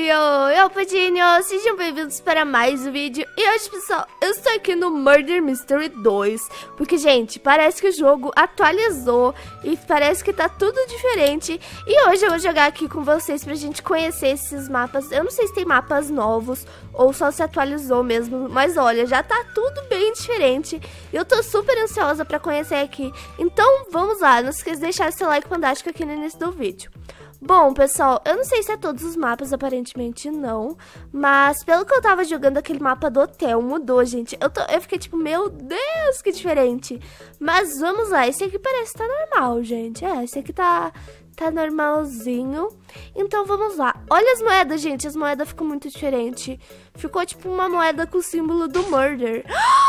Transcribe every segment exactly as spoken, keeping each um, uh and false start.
Yo, eu, Patinho, sejam bem-vindos para mais um vídeo. E hoje, pessoal, eu estou aqui no Murder Mystery dois. Porque, gente, parece que o jogo atualizou e parece que tá tudo diferente. E hoje eu vou jogar aqui com vocês pra gente conhecer esses mapas. Eu não sei se tem mapas novos ou só se atualizou mesmo, mas olha, já tá tudo bem diferente. E eu tô super ansiosa pra conhecer aqui. Então, vamos lá, não esqueça de deixar seu like fantástico aqui no início do vídeo. Bom, pessoal, eu não sei se é todos os mapas, aparentemente não. Mas pelo que eu tava jogando, aquele mapa do hotel mudou, gente. Eu, tô, eu fiquei tipo, meu Deus, que diferente. Mas vamos lá, esse aqui parece que tá normal, gente. É, esse aqui tá, tá normalzinho. Então vamos lá. Olha as moedas, gente, as moedas ficam muito diferentes. Ficou tipo uma moeda com o símbolo do Murder.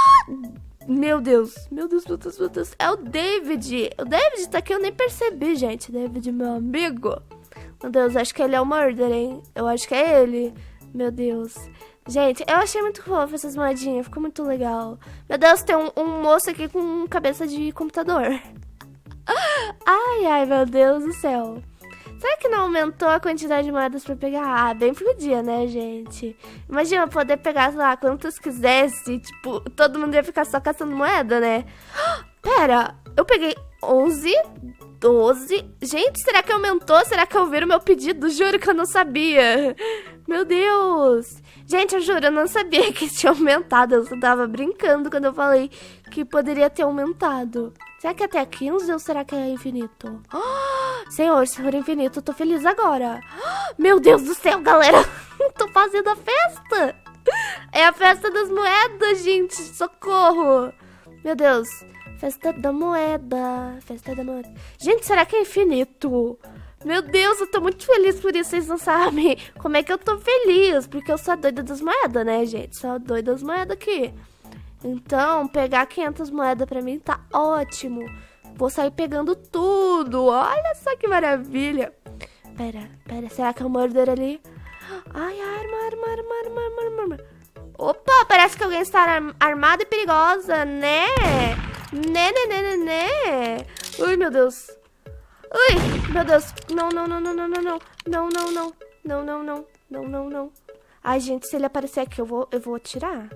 Meu Deus, meu Deus, meu Deus, meu Deus. É o David. O David tá aqui, eu nem percebi, gente. David, meu amigo. Meu Deus, acho que ele é o Murder, hein? Eu acho que é ele. Meu Deus. Gente, eu achei muito fofo essas moedinhas. Ficou muito legal. Meu Deus, tem um, um moço aqui com cabeça de computador. Ai, ai, meu Deus do céu. Será que não aumentou a quantidade de moedas pra pegar? Ah, bem podia, né, gente? Imagina poder pegar, sei lá, quantos quisesse. Tipo, todo mundo ia ficar só caçando moeda, né? Pera, eu peguei onze, doze. Gente, será que aumentou? Será que ouviram o meu pedido? Juro que eu não sabia. Meu Deus. Gente, eu juro, eu não sabia que tinha aumentado. Eu só tava brincando quando eu falei que poderia ter aumentado. Será que é até quinze ou será que é infinito? Oh, Senhor, se for infinito, eu tô feliz agora. Oh, meu Deus do céu, galera. Tô fazendo a festa. É a festa das moedas, gente. Socorro. Meu Deus. Festa da moeda. Festa da moeda. Gente, será que é infinito? Meu Deus, eu tô muito feliz por isso. Vocês não sabem como é que eu tô feliz. Porque eu sou a doida das moedas, né, gente? Sou a doida das moedas aqui. Então, pegar quinhentas moedas pra mim tá ótimo. Vou sair pegando tudo. Olha só que maravilha. Pera, pera, será que é o Murder ali? Ai, arma, arma, arma, arma, arma, arma. Opa, parece que alguém está arm armada e perigosa, né? Né, né, né, né, né? Ui, meu Deus. Ui, meu Deus. Não, não, não, não, não, não, não. Não, não, não. Não, não, não. Não, não, não. Ai, gente, se ele aparecer aqui, eu vou, eu vou atirar.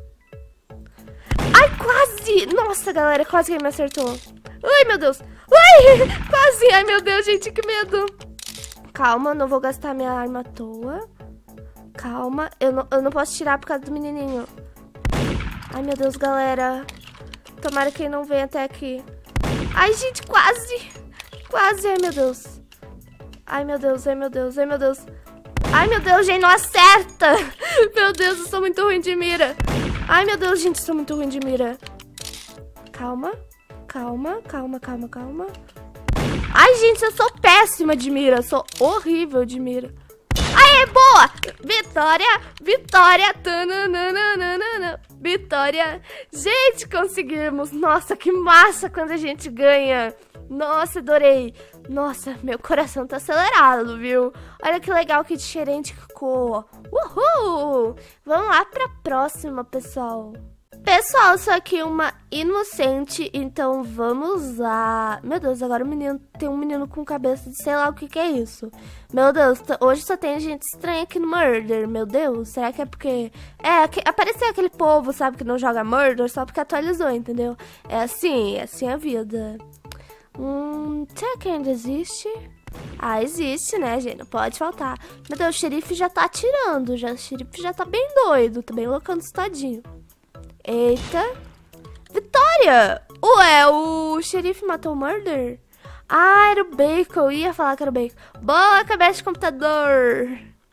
Ai, quase! Nossa, galera, quase que ele me acertou. Ai, meu Deus. Ai, quase. Ai, meu Deus, gente, que medo. Calma, não vou gastar minha arma à toa. Calma, eu não, eu não posso tirar por causa do menininho. Ai, meu Deus, galera. Tomara que ele não venha até aqui. Ai, gente, quase. Quase, ai, meu Deus. Ai, meu Deus, ai, meu Deus, ai, meu Deus. Ai, meu Deus, gente, não acerta. Meu Deus, eu sou muito ruim de mira. Ai, meu Deus, gente, sou muito ruim de mira. Calma, calma, calma, calma, calma. Ai, gente, eu sou péssima de mira. Sou horrível de mira. Ai, boa! Vitória, vitória. Tananana, vitória. Gente, conseguimos. Nossa, que massa quando a gente ganha. Nossa, adorei. Nossa, meu coração tá acelerado, viu? Olha que legal, que diferente que ficou. Uhul! Vamos lá pra próxima, pessoal. Pessoal, sou aqui uma inocente, então vamos lá. Meu Deus, agora o menino tem um menino com cabeça de sei lá o que que é isso. Meu Deus, hoje só tem gente estranha aqui no Murder. Meu Deus, será que é porque... É, que, apareceu aquele povo, sabe, que não joga Murder só porque atualizou, entendeu? É assim, é assim a vida. Hum, será que ainda existe? Ah, existe, né, gente? Não pode faltar. Meu Deus, o xerife já tá atirando. Já, o xerife já tá bem doido. Tá bem loucando esse todinho. Eita. Vitória! Ué, o xerife matou o Murder? Ah, era o Bacon. Eu ia falar que era o Bacon. Boa, cabeça de computador.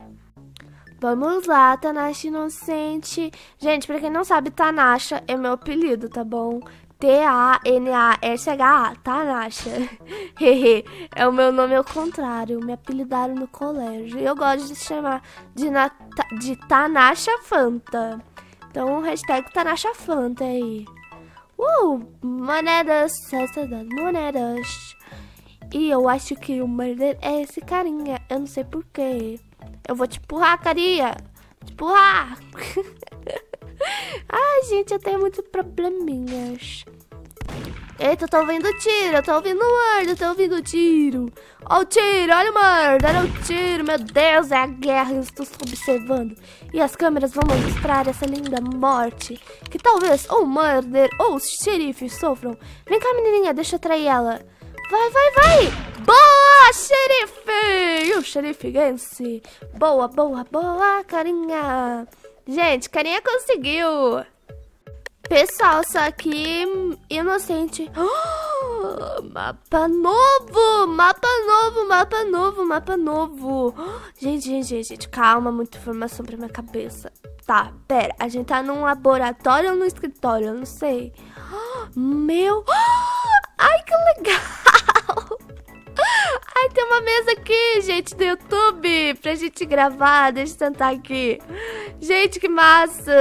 Vamos lá, Tanasha inocente. Gente, pra quem não sabe, Tanasha é meu apelido, tá bom? T A N A S H A, Tanasha. Hehe, é o meu nome ao contrário. Me apelidaram no colégio. E eu gosto de chamar de, Nata de Tanasha Fanta. Então, hashtag Tanasha Fanta aí. Uh, moedas, cesta das moedas. E eu acho que o Murder é esse carinha. Eu não sei porquê. Eu vou te empurrar, carinha. Te empurrar. Ai, gente, eu tenho muitos probleminhas. Eita, eu tô ouvindo tiro, eu tô ouvindo murder, eu tô ouvindo tiro. Ó o tiro, olha o murder, olha o tiro. Meu Deus, é a guerra, eu estou observando. E as câmeras vão mostrar essa linda morte. Que talvez ou o murder ou os xerifes sofram. Vem cá, menininha, deixa eu trair ela. Vai, vai, vai. Boa, xerife. E o xerife vence. Boa, boa, boa, carinha. Gente, carinha conseguiu. Pessoal, só que inocente. Oh, mapa novo, mapa novo, mapa novo, mapa novo. Oh, gente, gente, gente, gente, calma, muita informação pra minha cabeça. Tá, pera, a gente tá num laboratório ou no escritório? Eu não sei. Oh, meu... Oh, ai, que legal. Ai, tem uma mesa aqui, gente, do YouTube pra gente gravar. Deixa eu sentar aqui. Gente, que massa.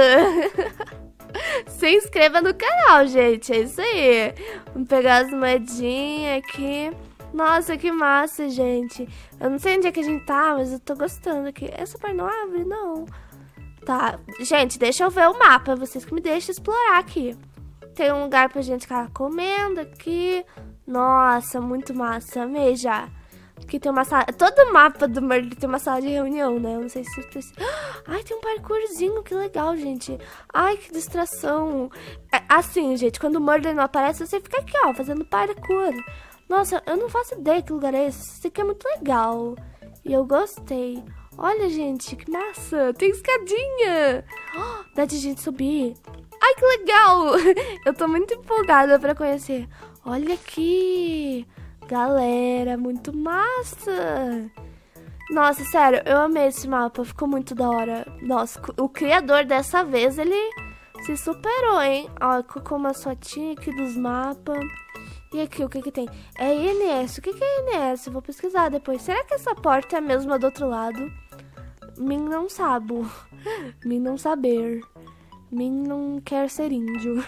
Se inscreva no canal, gente. É isso aí. Vamos pegar as moedinhas aqui. Nossa, que massa, gente. Eu não sei onde é que a gente tá, mas eu tô gostando aqui. Essa parte não abre, não. Tá, gente, deixa eu ver o mapa. Vocês que me deixam explorar aqui. Tem um lugar pra gente ficar comendo aqui. Nossa, muito massa. Amei já. Aqui tem uma sala... Todo mapa do Murder tem uma sala de reunião, né? Eu não sei se vocês precisam... Ai, tem um parkourzinho, que legal, gente. Ai, que distração. É, assim, gente, quando o Murder não aparece, você fica aqui, ó, fazendo parkour. Nossa, eu não faço ideia que lugar é esse. Esse aqui é muito legal. E eu gostei. Olha, gente, que massa. Tem escadinha. Oh, dá de gente subir. Ai, que legal. Eu tô muito empolgada pra conhecer. Olha aqui. Galera, muito massa. Nossa, sério, eu amei esse mapa. Ficou muito da hora. Nossa, o criador dessa vez, ele se superou, hein? Ó, colocou uma fotinha aqui dos mapas. E aqui, o que que tem? É I N S. O que que é I N S? Eu vou pesquisar depois. Será que essa porta é a mesma do outro lado? Min não sabo. Min não saber. Min não quer ser índio.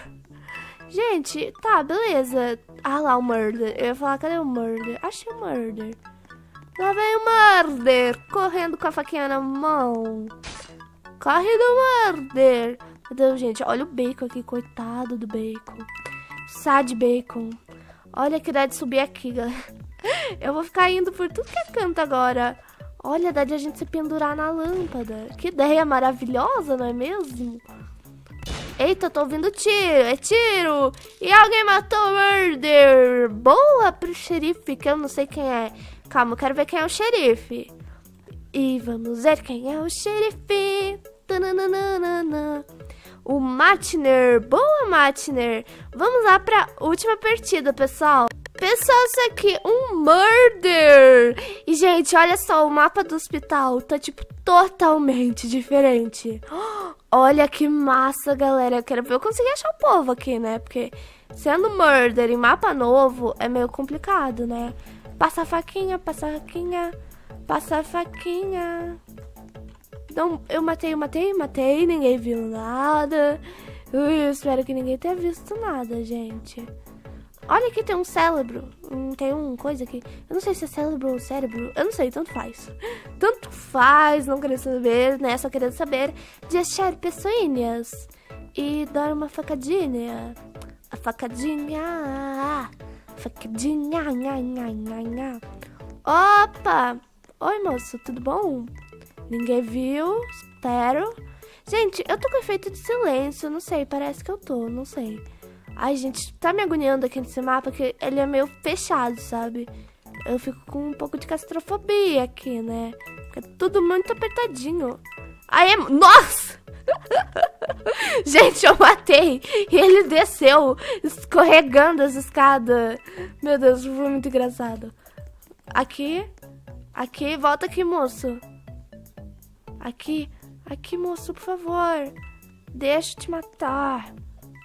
Gente, tá, beleza. Ah lá, o Murder. Eu ia falar, cadê o Murder? Achei o Murder. Lá vem o Murder, correndo com a faquinha na mão. Corre do Murder. Meu Deus, gente, olha o bacon aqui, coitado do bacon. Sad bacon. Olha que dá de subir aqui, galera. Eu vou ficar indo por tudo que é canto agora. Olha, dá de a gente se pendurar na lâmpada. Que ideia maravilhosa, não é mesmo? Eita, eu tô ouvindo tiro, é tiro. E alguém matou o Murder. Boa pro xerife, que eu não sei quem é. Calma, eu quero ver quem é o xerife. E vamos ver quem é o xerife. Tananana. O Matner. Boa, Matner. Vamos lá pra última partida, pessoal. Pessoal, isso aqui, um Murder. E, gente, olha só, o mapa do hospital tá, tipo, totalmente diferente. Olha que massa, galera. Eu quero ver eu conseguir achar o povo aqui, né? Porque sendo Murder em mapa novo é meio complicado, né? Passa a faquinha, passa a faquinha, passa a faquinha. Então, eu matei, eu matei, matei. Ninguém viu nada. Ui, eu espero que ninguém tenha visto nada, gente. Olha aqui, tem um cérebro. Hum, tem um coisa aqui. Eu não sei se é cérebro ou cérebro. Eu não sei, tanto faz. Tanto faz, não querendo saber, né? Só querendo saber de achar pessoinhas. E dar uma facadinha. A facadinha. Facadinha. Nha, nha, nha, nha. Opa! Oi, moço, tudo bom? Ninguém viu? Espero. Gente, eu tô com efeito de silêncio. Não sei, parece que eu tô, não sei. Ai, gente, tá me agoniando aqui nesse mapa, que ele é meio fechado, sabe? Eu fico com um pouco de claustrofobia aqui, né? Fica tudo muito apertadinho. Ai, é... Nossa! Gente, eu matei. E ele desceu, escorregando as escadas. Meu Deus, foi muito engraçado. Aqui. Aqui, volta aqui, moço. Aqui. Aqui, moço, por favor. Deixa eu te matar.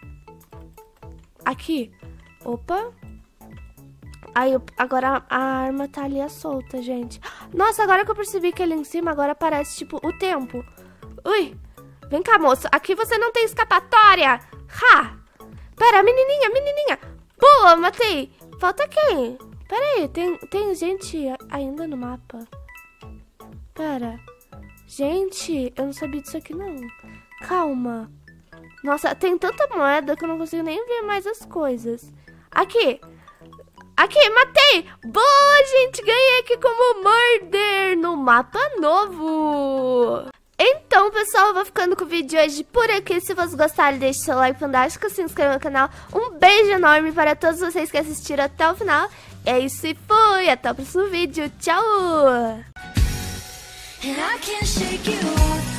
Aqui. Opa. Aí, agora a arma tá ali solta, gente. Nossa, agora que eu percebi que ali em cima agora aparece, tipo, o tempo. Ui. Vem cá, moço. Aqui você não tem escapatória. Ha. Pera, menininha, menininha. Boa, matei. Falta quem? Pera aí, tem, tem gente ainda no mapa. Pera. Gente, eu não sabia disso aqui, não. Calma. Nossa, tem tanta moeda que eu não consigo nem ver mais as coisas. Aqui. Aqui, matei! Boa, gente! Ganhei aqui como Murder no mapa novo! Então, pessoal, eu vou ficando com o vídeo de hoje por aqui. Se vocês gostaram, deixe seu like fantástico, se inscreva no canal. Um beijo enorme para todos vocês que assistiram até o final. É isso e fui! Até o próximo vídeo. Tchau!